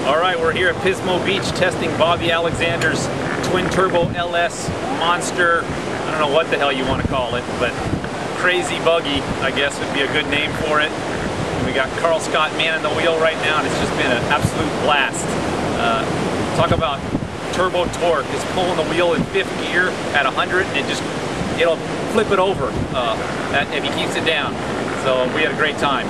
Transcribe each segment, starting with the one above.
All right, we're here at Pismo Beach testing Bobby Alexander's twin turbo LS monster. I don't know what the hell you want to call it, but crazy buggy, I guess would be a good name for it. And we got Carl Scott manning the wheel right now, and it's just been an absolute blast. Talk about turbo torque. It's pulling the wheel in 5th gear at 100, and it'll flip it over if he keeps it down. So we had a great time.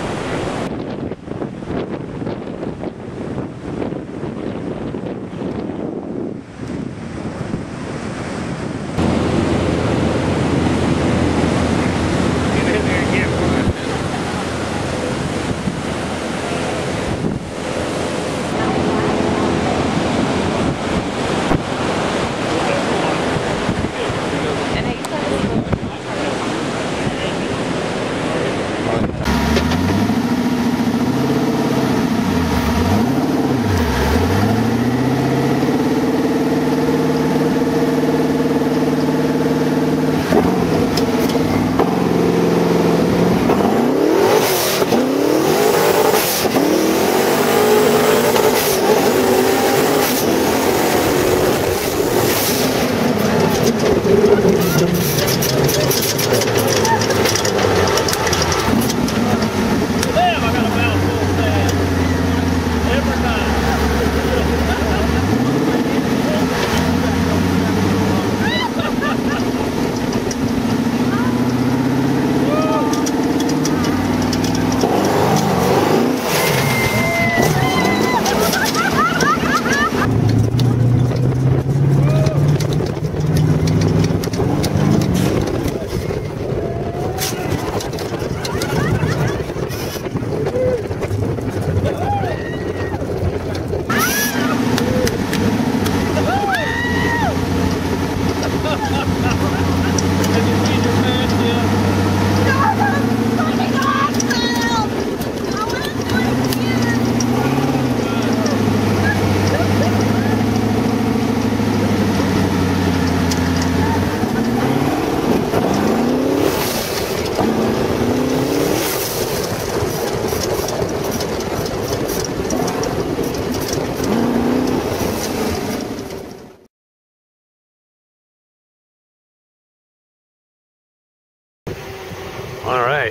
All right,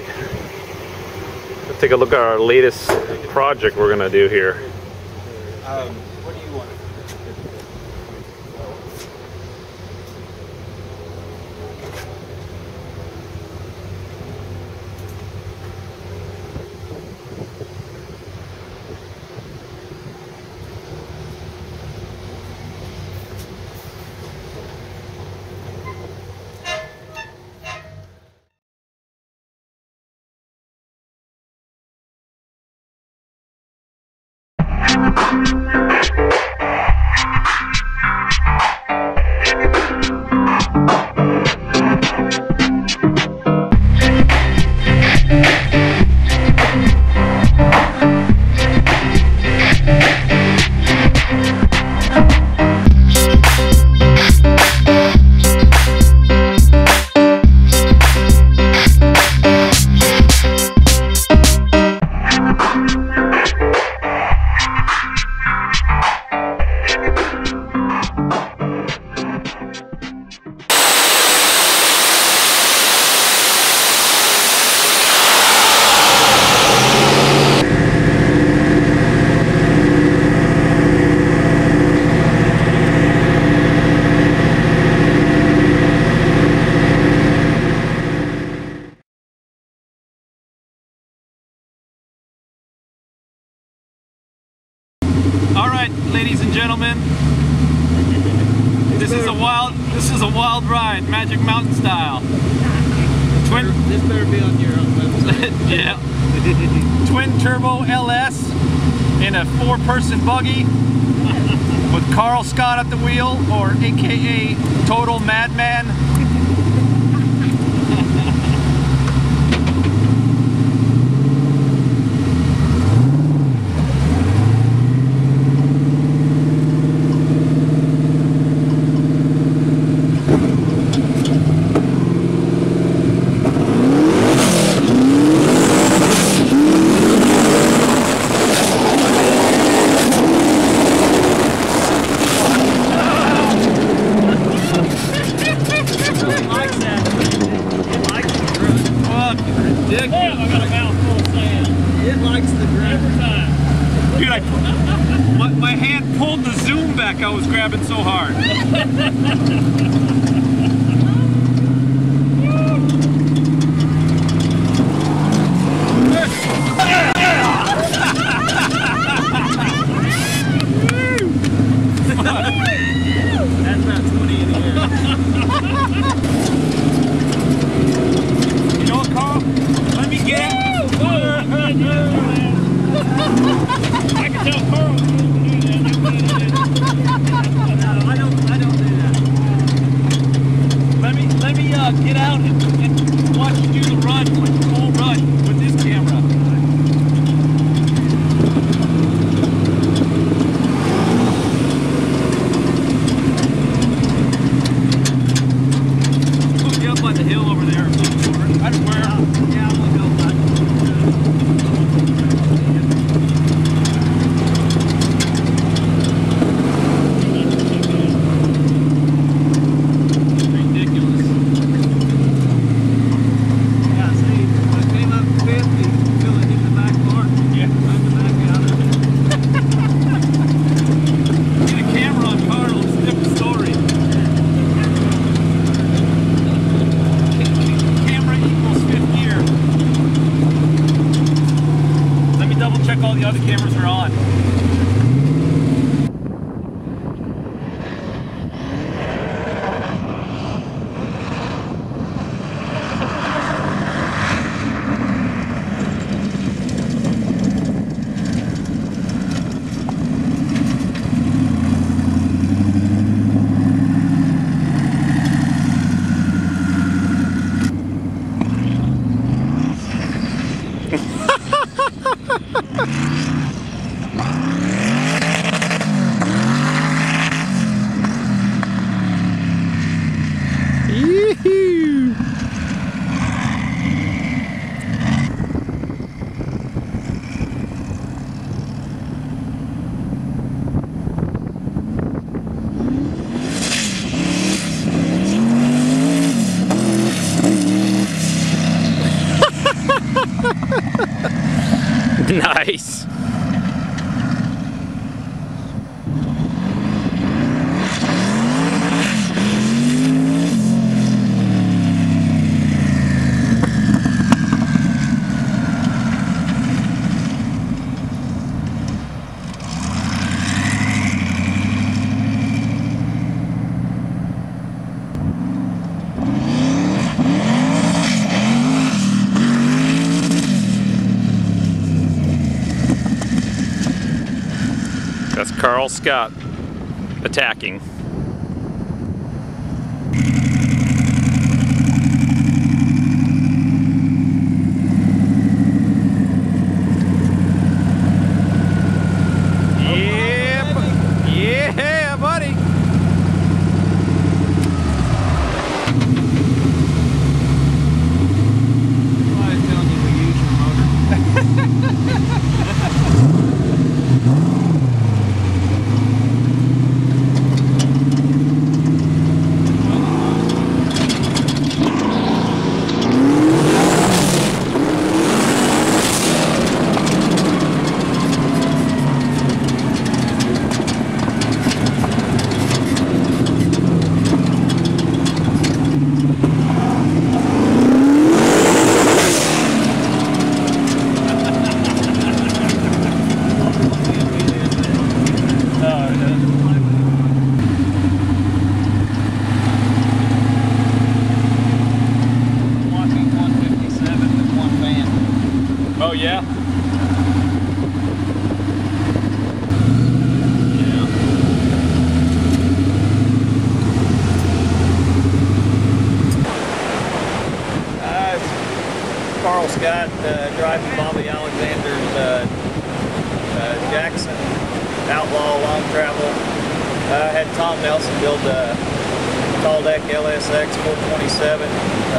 let's take a look at our latest project we're gonna do here. What do you want? All right, ladies and gentlemen, this is a wild ride, Magic Mountain style. This better be on your own website. Yeah. Twin turbo LS in a 4-person buggy with Carl Scott at the wheel, or AKA Total Madman. ridiculous. Damn, I got a mouthful of sand. It likes the ground. Every time. Dude, my hand pulled the zoom back. I was grabbing so hard. That's about 20 in the air. You know what, Carl? Let me get it. I can tell Carl can do that. No, I don't do that. Let me get out and watch you do the run, like the full run with this camera. Hook you up on the hill over there. I don't wear. Yeah, I'm gonna go back. Check all the other cameras are on. Nice. That's Carl Scott attacking. Yeah, buddy. Why I'm telling you we use your motor. Oh yeah? Carl Scott driving Bobby Alexander's Jackson Outlaw long travel. I had Tom Nelson build a tall deck LSX 427.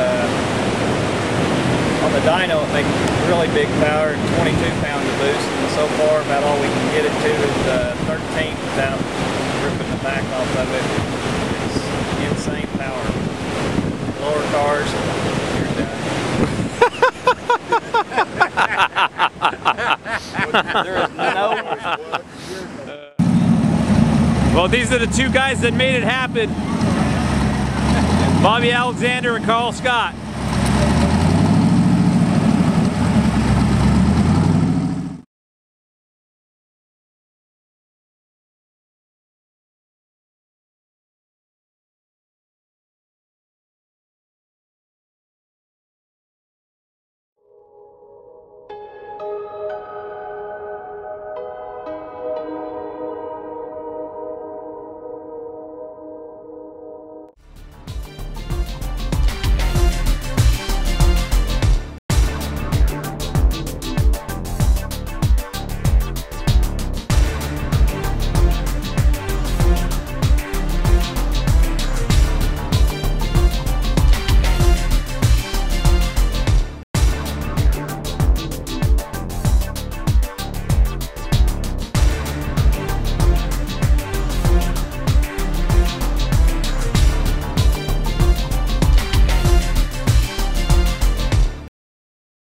On the dyno it makes really big power, 22 pounds of boost, and so far about all we can get it to is 13 without ripping the back off of it. It's insane power. Lower cars, you're done. There is no. Well, these are the two guys that made it happen. Bobby Alexander and Carl Scott.